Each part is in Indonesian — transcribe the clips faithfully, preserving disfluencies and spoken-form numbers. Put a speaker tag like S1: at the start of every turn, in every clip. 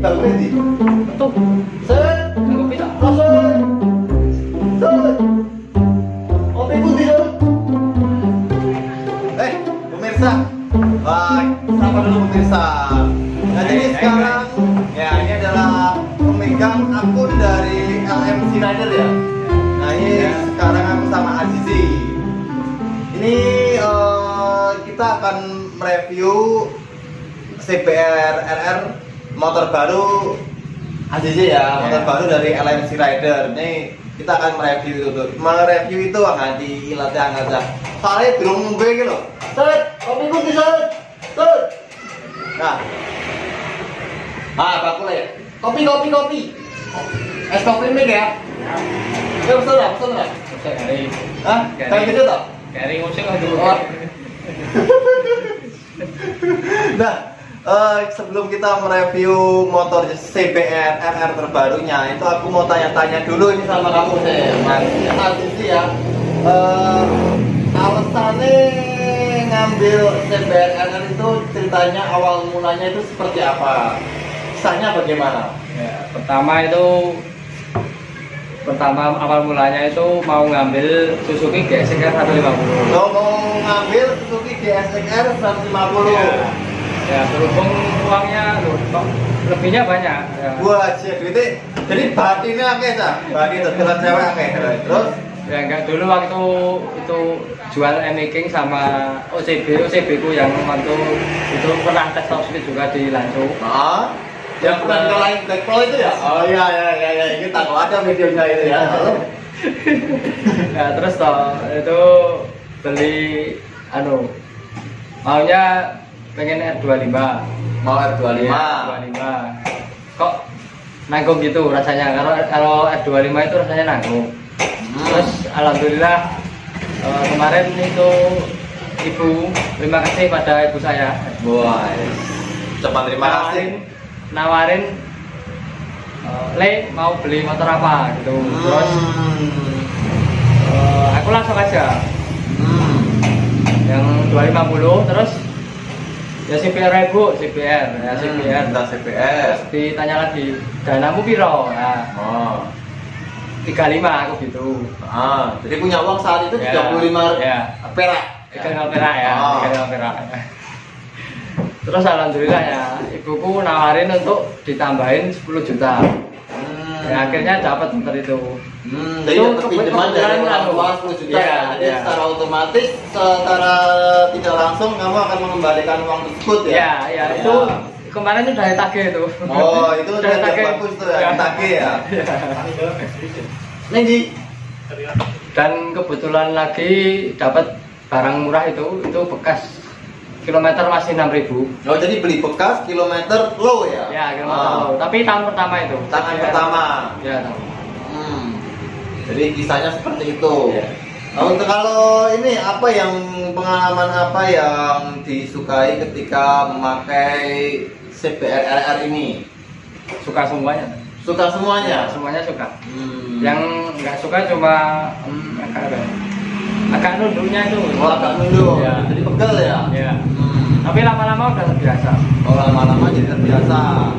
S1: Tak berhenti.
S2: Tuh,
S1: Set.
S2: kopi tak?
S1: Set. Set. Kopi putih dong. Eh, pemirsa. Wah, sapa dulu pemirsa. Nah, jadi sekarang ya ini adalah pemegang akun dari L M C Rider ya. Nah, ini sekarang aku sama Azizi. Ini eh, kita akan mereview C B R R R motor baru Azizi ya, motor
S2: Ya.
S1: baru dari L M C Rider. Ini kita akan mereview itu tuh. Mereview itu nganti ilatnya aja. Soalnya belum ngombe gitu loh. Set, kopi putih set. Set. Nah. Ah, bakul ya. Kopi kopi kopi. Es kopi ini ya. Ya betul lah, betul lah.
S2: Saya kari.
S1: Hah? Kayak gitu toh?
S2: Kari musik lah dulu.
S1: Oh. Nah, eh, sebelum kita mereview motor C B R R R terbarunya, itu aku mau tanya-tanya dulu ini sama kamu deh, Mas Azizi ya. Eh, alasannya ngambil C B R R R itu ceritanya awal mulanya itu seperti apa? Kisahnya bagaimana?
S2: Ya, pertama itu pertama awal mulanya itu mau ngambil Suzuki G S X R seratus lima puluh.
S1: Lo mau ngambil Suzuki G S X R seratus lima puluh?
S2: Ya, ya berhubung uangnya loh, kok lebihnya banyak. Ya.
S1: Wah, cek duitnya. Jadi batinnya akeh ta? Batin terkenal cewek akeh. Terus
S2: Ya enggak, dulu waktu itu jual emiking sama O C B, O C B ku yang waktu itu pernah tes top speed juga di Lanco.
S1: ah, yang bukan ke lain Black Pro itu ya? Oh iya iya iya iya, ini tahu ada videonya itu ya.
S2: Nah terus toh itu beli anu maunya pengen R dua puluh lima.
S1: Mau R dua puluh lima.
S2: R dua puluh lima. Kok nanggung gitu rasanya? Kalau kalau R dua puluh lima itu rasanya nanggung.
S1: Hmm.
S2: Terus alhamdulillah eh, kemarin itu ibu, terima kasih pada ibu saya.
S1: Wah, cepat terima kasih.
S2: Nawarin, nawarin eh, Le mau beli motor apa gitu. Terus
S1: Hmm.
S2: eh, aku langsung aja
S1: Hmm.
S2: yang dua lima puluh. Terus ya C B R ibu, C B R ya C B R.
S1: Kita C B R.
S2: Terus ditanya lagi danamu piro? Nah,
S1: Oh.
S2: tiga puluh lima aku gitu.
S1: Ah, jadi punya uang saat itu
S2: Ya,
S1: tiga puluh lima
S2: ya.
S1: perak.
S2: tiga puluh lima perak ya,
S1: Oh.
S2: tiga puluh lima perak. Terus alhamdulillah ya, ibuku nawarin untuk ditambahin sepuluh juta.
S1: Hmm.
S2: Ya, akhirnya dapat motor itu.
S1: Hmm, jadi
S2: Itu
S1: dapat pinjaman dari
S2: kebetulan
S1: orang tua
S2: anu.
S1: sepuluh juta
S2: Iya,
S1: ya. Jadi
S2: iya.
S1: secara otomatis, secara tidak langsung kamu akan mengembalikan uang tersebut ya.
S2: Ya, ya, itu kemarin itu dari tagih itu.
S1: Oh, itu udah
S2: dari tagih.
S1: bagus tuh ya, tagih ya.
S2: Nih, Ji. Dan kebetulan lagi dapat barang murah itu, itu bekas kilometer masih enam ribu.
S1: Oh, jadi beli bekas kilometer low ya?
S2: Ya, kilometer
S1: Ah.
S2: low. Tapi tahun pertama itu.
S1: Tangan
S2: Ya.
S1: pertama.
S2: Ya, tahun.
S1: Hmm. Jadi kisahnya seperti itu.
S2: Ya.
S1: Nah, untuk kalau ini apa yang pengalaman apa yang disukai ketika memakai C B R R R ini?
S2: Suka semuanya.
S1: Suka semuanya?
S2: Semuanya suka.
S1: Hmm.
S2: Yang nggak suka cuma hmm, agak apa ya? Agak nunduknya itu.
S1: Oh, agak nunduk.
S2: Ya.
S1: Jadi pegel ya?
S2: Ya.
S1: Hmm.
S2: Tapi lama-lama udah terbiasa.
S1: Oh, lama-lama jadi terbiasa.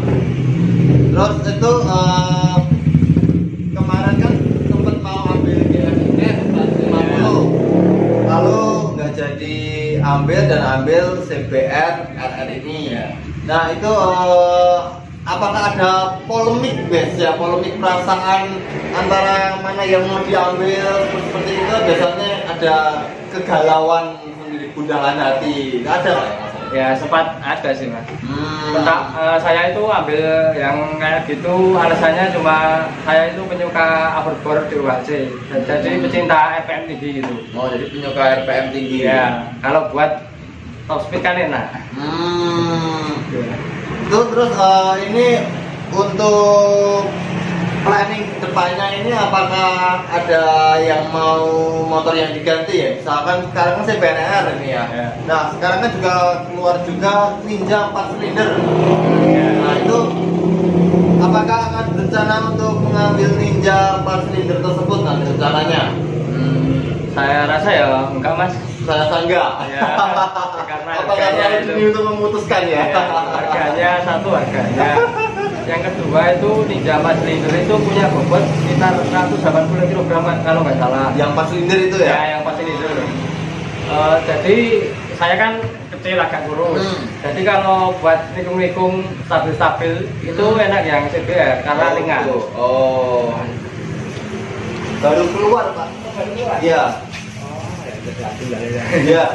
S1: Terus itu eh, kemarin kan sempat mau ambil G S X R seratus lima puluh, lalu nggak jadi ambil dan ambil C B R R R ini.
S2: Ya.
S1: Nah itu eh, apakah ada polemik guys ya, polemik perasaan antara mana yang mau diambil seperti itu? Biasanya ada kegalauan sendiri, gundahan hati, ada nggak ya?
S2: Ya sempat ada sih mas.
S1: Hmm.
S2: Tentang, eh, saya itu ambil yang kayak gitu alasannya cuma saya itu penyuka overboard di U H C, dan jadi pecinta R P M tinggi gitu.
S1: Oh, jadi penyuka R P M tinggi.
S2: Ya kalau buat top speed kan enak.
S1: Hmm.
S2: Ya.
S1: Itu terus eh, ini untuk planning depannya ini apakah ada yang mau motor yang diganti ya? Misalkan sekarang kan C B R R ini ya.
S2: Ya.
S1: Nah sekarang kan juga keluar juga Ninja empat silinder.
S2: Ya.
S1: Nah itu apakah akan berencana untuk mengambil Ninja empat silinder tersebut nanti rencananya?
S2: Hmm, saya rasa ya enggak mas.
S1: Saya rasa enggak.
S2: Ya, karena
S1: apakah
S2: harganya
S1: saya
S2: itu.
S1: ini untuk memutuskan ya?
S2: Ya, harganya satu harganya yang kedua itu Ninja empat silinder itu punya bobot sekitar seratus delapan puluh kilogram kalau nggak salah.
S1: Yang empat silinder itu ya?
S2: Ya, yang empat silinder. Uh, jadi saya kan kecil agak kurus. Hmm. Jadi kalau buat nikung-nikung stabil-stabil itu enak yang C B R karena
S1: oh,
S2: ringan.
S1: Itu. Oh. Baru keluar, Pak.
S2: Baru keluar.
S1: Iya.
S2: Oh, ya jadi ya.
S1: Iya.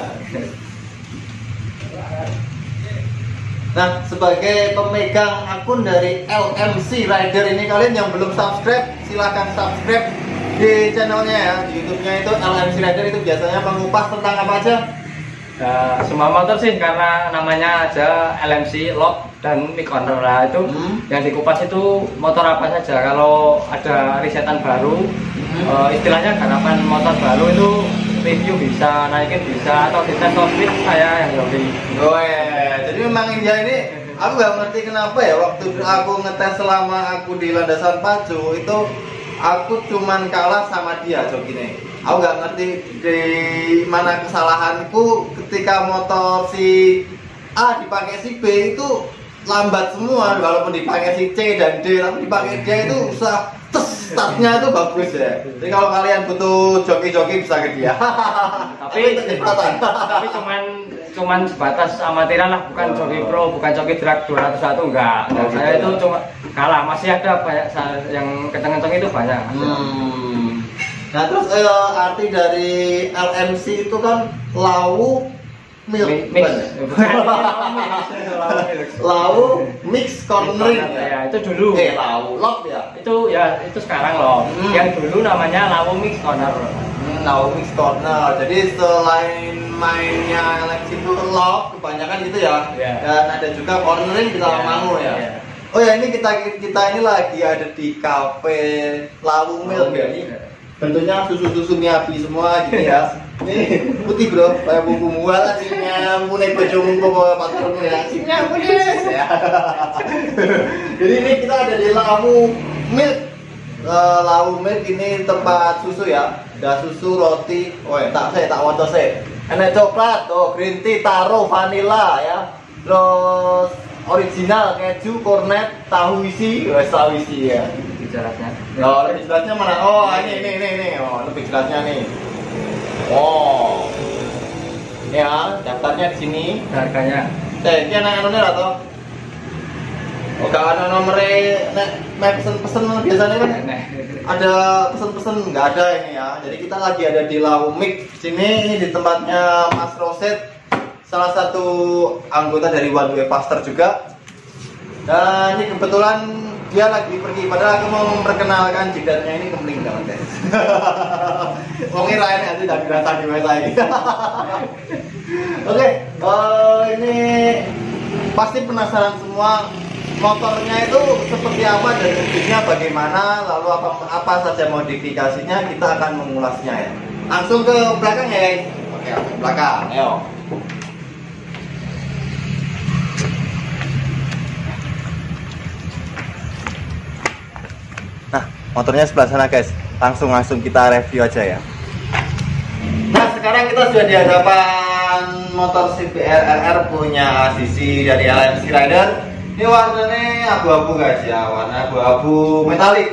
S1: Nah, sebagai pemegang akun dari L M C Rider ini, kalian yang belum subscribe, silahkan subscribe di channelnya ya, di YouTube-nya itu L M C Rider. Itu biasanya mengupas tentang apa aja?
S2: Nah, semua motor sih, karena namanya aja L M C, lock dan mic owner lah itu. Hmm. Yang dikupas itu motor apa saja. Kalau ada risetan baru, hmm. uh, istilahnya garapan motor baru itu review bisa, naikin bisa, atau kita speed saya yang lebih.
S1: Oh ya, jadi memang India ini aku nggak ngerti kenapa ya, waktu aku ngetes selama aku di landasan pacu itu aku cuman kalah sama dia jokinya. Aku nggak ngerti di mana kesalahanku ketika motor si A dipakai si B itu lambat semua, walaupun dipakai si C dan D, tapi dipakai D itu usah tes startnya itu bagus ya. Jadi kalau kalian butuh joki-joki bisa ke dia.
S2: Tapi tapi cuman cuman sebatas amatiran lah, bukan joki pro, bukan joki drag dua ratus satu, enggak. Dan saya itu cuma kalah, masih ada banyak yang kenceng-kenceng itu banyak.
S1: Hmm. Nah terus eh, arti dari L M C itu kan lau milk,
S2: mix.
S1: Lau mix cornering
S2: ya, itu dulu.
S1: Eh lau lock ya.
S2: Itu ya itu sekarang loh. Hmm. Yang dulu namanya lau mix corner.
S1: Hmm, lau mix corner. Jadi selain mainnya L M C itu lock kebanyakan gitu ya. Yeah. Dan ada juga cornering di Tawamangu yeah. ya. Yeah. Oh ya, ini kita kita ini lagi ada di kafe Lau Milk ya ini. Bentuknya susu-susu miabi semua gitu ya. Ini putih bro, kayak buku mual aslinya, mulai baju bawa pasar mulai aslinya putih. Jadi ini kita ada di Lau Milk. Uh, Lau Milk ini tempat susu ya. Ada susu, roti. Oh ya, tak saya tak waca saya. Enak coklat, oh green tea, taro, vanilla ya. Terus original keju, kornet, tahu isi, wes tahu isi ya.
S2: Jelasnya.
S1: Oh, lebih jelasnya mana? Oh, ini ini ini ini. Oh, lebih jelasnya nih. Oh. Ya, daftarnya di sini.
S2: Harganya.
S1: Saya ini anak nomor atau? Oh, gak ada nomornya. Nek, nek pesen-pesen biasanya kan? Ada pesen-pesen nggak ada ini ya. Jadi kita lagi ada di Lau Milk sini, ini di tempatnya Mas Roset, salah satu anggota dari One Way Faster juga. Dan ini kebetulan dia lagi pergi, padahal aku mau memperkenalkan jidatnya ini kemling banget guys. Wongnya lain nanti udah dirasa di masa ini. Oke, uh, ini pasti penasaran semua motornya itu seperti apa dan mobilnya bagaimana, lalu apa apa saja modifikasinya, kita akan mengulasnya ya. Langsung ke belakang ya guys. Oke, ke belakang, ayo. Nah, motornya sebelah sana guys. Langsung langsung kita review aja ya. Nah, sekarang kita sudah di hadapan motor C B R R R punya A C C dari L M C Rider. Ini warnanya abu-abu guys ya, warna abu-abu metalik.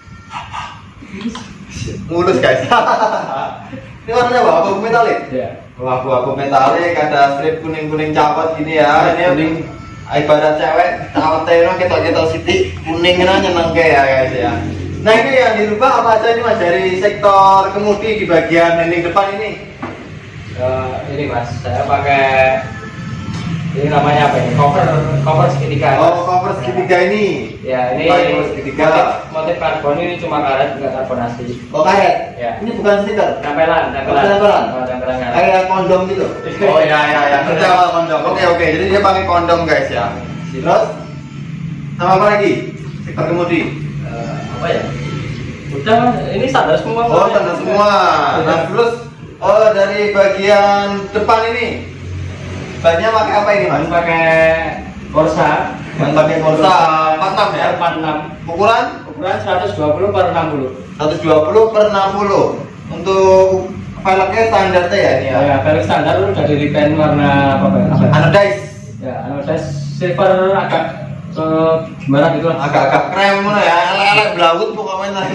S1: Mulus guys. Ini warnanya abu-abu metalik.
S2: Ya.
S1: Abu-abu metalik, ada strip kuning-kuning cawat gini ya. Ini kuning. Ibarat cewek, awet teno ketok-ketok siti kuning kan nyeneng ya guys ya. Nah ini yang dirubah apa aja ini mas dari sektor kemudi di bagian handling depan ini?
S2: Uh, ini mas, saya pakai ini namanya apa ini? Cover, cover segitiga.
S1: Oh, cover segitiga ini.
S2: Ya ini
S1: cover segitiga.
S2: Motif, motif karbon ini cuma karet, enggak karbonasi.
S1: Oh karet?
S2: Ya.
S1: Ini bukan stiker?
S2: Tempelan, tempelan.
S1: Oh, tempelan.
S2: Oh, tempelan karet.
S1: Kayak kondom gitu. Oh ya ya ya. Percaya kondom. Oke oke. Jadi dia pakai kondom guys ya. Terus sama apa lagi? Sektor kemudi.
S2: Uh, apa ya? Udah, ini standar semua.
S1: Oh standar semua. Nah terus oh dari bagian depan ini. Bannya pakai apa ini mas?
S2: Pakai Corsa.
S1: Ban pakai Corsa empat puluh enam ya?
S2: empat puluh enam.
S1: Ukuran?
S2: Ukuran seratus dua puluh per enam puluh.
S1: seratus dua puluh per enam puluh. Untuk velgnya standar ya ini ya?
S2: Ya, velg standar udah di repaint warna apa ya?
S1: Anodized.
S2: Ya, anodized silver agak ke gimana gitu lah.
S1: Agak-agak krem mana ya, elek-elek belawut pokoknya tadi.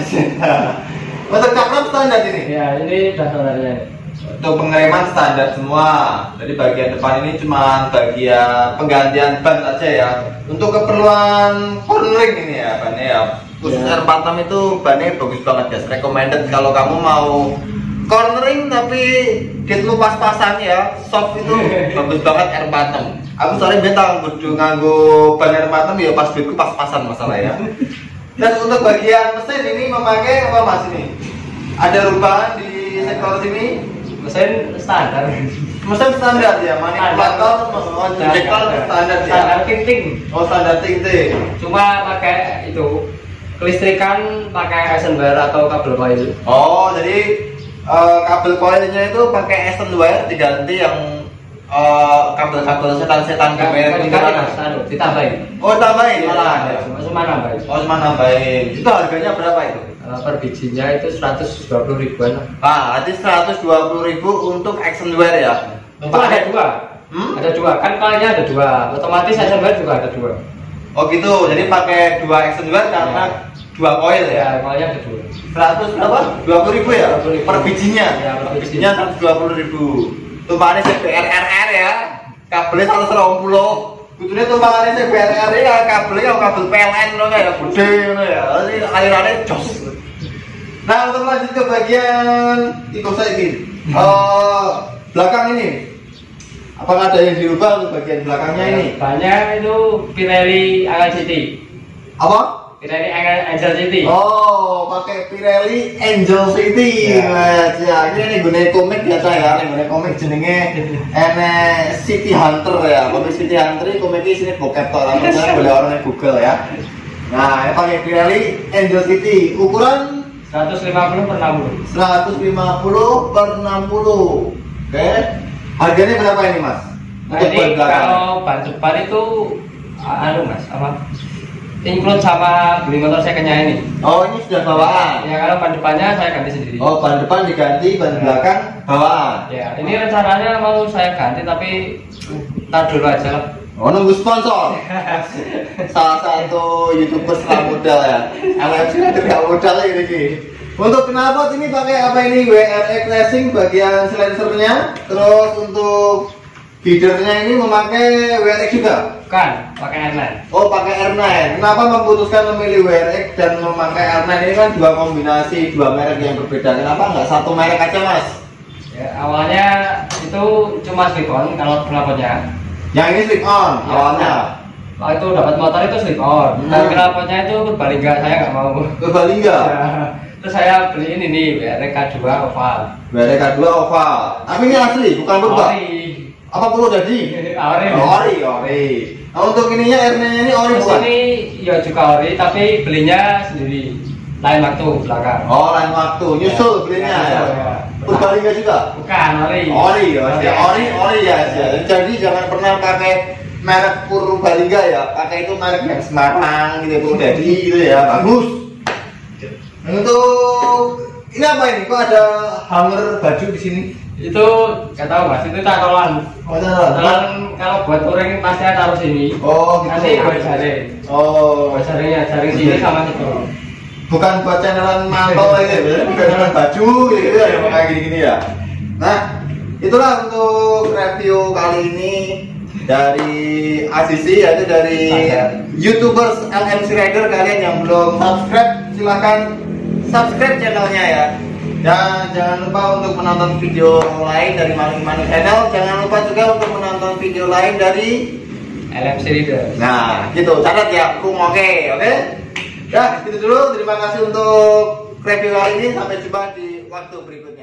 S1: Untuk cakram standar ini.
S2: Ya, ini dasarnya.
S1: Untuk pengereman standar semua. Jadi bagian depan ini cuma bagian penggantian ban saja ya. Untuk keperluan cornering ini ya bannya ya. Khusus
S2: Ya.
S1: R empat puluh enam itu bannya bagus banget guys. Recommended kalau kamu mau cornering tapi gitu pas-pasan ya. Soft itu bagus banget R empat puluh enam. Aku soalnya beta kudu nganggo ban R empat puluh enam ya pas duitku pas-pasan masalah ya. Dan untuk bagian mesin ini memakai apa mas ini? Ada rubahan di sektor sini?
S2: Mesin standar.
S1: Mesin standar ya, manipulator, oh, injektor standar ya.
S2: Standar ting-ting.
S1: Oh standar ting-ting.
S2: Cuma pakai itu kelistrikan pakai Eisenwire atau kabel coil.
S1: Oh jadi uh, kabel coilnya itu pakai Eisenwire diganti yang uh, kabel-kabel setan-setan kamera
S2: Diganti, ditambahin.
S1: Oh tambahin malah.
S2: Ya, cuma cuma nambahin.
S1: Oh cuma nambahin. Itu harganya berapa itu?
S2: Kalau per bijinya itu seratus dua puluh ribuan.
S1: Ah, berarti seratus dua puluh ribu untuk Eisenwire ya.
S2: Itu ada dua.
S1: Hmm?
S2: Ada dua. Kan coilnya ada dua. Otomatis Eisenwire juga ada dua.
S1: Oh gitu. Jadi pakai dua Eisenwire karena dua coil ya.
S2: Ya, coilnya ada dua.
S1: Seratus berapa? Dua puluh ribu ya?
S2: dua puluh ribu.
S1: Per bijinya.
S2: Ya, per
S1: Bijinya seratus dua puluh ribu. Tumpangannya C B R R R ya. Kabelnya seratus dua puluh. Kutunya tumpangannya C B R R R ya. Kabelnya kalau kabel P L N loh ya. Gede loh ya. Jadi alirannya jos. Nah untuk lanjut ke bagian ikut saya ini. Uh, belakang ini. Apakah ada yang dirubah untuk bagian belakangnya ini?
S2: Banyak itu Pirelli Angel City.
S1: Apa?
S2: Pirelli Angel City.
S1: Oh, pakai Pirelli Angel City.
S2: Ya.
S1: Ya, ini nih gune komik biasa ya. Nih gune komik jenenge ene City Hunter ya. Komik City Hunter ini komik ini sini bokep tok lah. Boleh orang di Google ya. Nah, ini pakai Pirelli Angel City. Ukuran
S2: seratus lima puluh per enam puluh.
S1: seratus lima puluh per enam puluh. Oke. Harganya berapa ini, Mas?
S2: Nah, ini kalau ban depan itu anu Mas, apa? Include sama beli motor secondnya ini.
S1: Oh, ini sudah bawaan.
S2: Ya kalau ban depannya saya ganti sendiri.
S1: Oh, ban depan diganti, ban belakang bawaan.
S2: Ya, ini rencananya mau saya ganti tapi ntar dulu aja lah.
S1: Oh, nunggu sponsor. Salah satu YouTuber setelah modal ya. L F C itu gak modal ya ini. Untuk knalpot ini pakai apa ini? W R X Racing bagian silencernya. Terus untuk feedernya ini memakai W R X juga?
S2: Bukan, pakai R sembilan.
S1: Oh, pakai R sembilan. Kenapa memutuskan memilih W R X dan memakai R sembilan? Ini kan dua kombinasi, dua merek yang berbeda. Kenapa nggak satu merek aja, Mas?
S2: Ya, awalnya itu cuma slip-on kalau knalpotnya.
S1: Yang ini slip on
S2: Ya,
S1: awalnya.
S2: Nah, itu dapat motor itu slip-on.
S1: Hmm.
S2: Dan knalpotnya itu Purbalingga, saya nggak mau.
S1: Purbalingga.
S2: Ya. Terus saya beli ini nih, W R K dua oval.
S1: W R K dua oval. Tapi ini asli, bukan purba.
S2: Ori.
S1: Apa perlu jadi?
S2: Ori.
S1: Ori, ori. Nah, untuk ininya R sembilan ini ori
S2: Terus
S1: bukan?
S2: ini ya juga ori, tapi belinya sendiri. Lain waktu belakang.
S1: Oh, lain waktu. Nyusul belinya
S2: Ya,
S1: ya.
S2: ya.
S1: Purbalingga juga.
S2: Bukan, ori.
S1: Ori, ya.
S2: Ori,
S1: Ori, ori ya. ya. Jadi jangan pernah pakai merek Purbalingga ya. Pakai itu merek yang Semarang gitu, perlu jadi gitu ya. Bagus. Untuk ini apa ini? Kok ada hanger baju di sini?
S2: Itu nggak tahu Mas, itu catolan.
S1: Oh, ada.
S2: Catolan kalau buat touring pasti taruh sini.
S1: Oh, gitu.
S2: Nanti buat jaring.
S1: Oh,
S2: Buat jaringnya, jaring sini sama itu.
S1: bukan buat channelan mantel aja ya, bukan channelan baju gitu ya, yang kayak gini-gini ya. Nah, itulah untuk review kali ini dari A C C, yaitu dari YouTubers L M C Rider. Kalian yang belum subscribe silahkan subscribe channelnya ya. Dan jangan lupa untuk menonton video lain dari Maning Maning Channel. Jangan lupa juga untuk menonton video lain dari
S2: L M C Rider.
S1: Nah, gitu. Catat ya, aku oke, oke? Okay? Ya, gitu dulu. Terima kasih untuk review kali ini. Sampai jumpa di waktu berikutnya.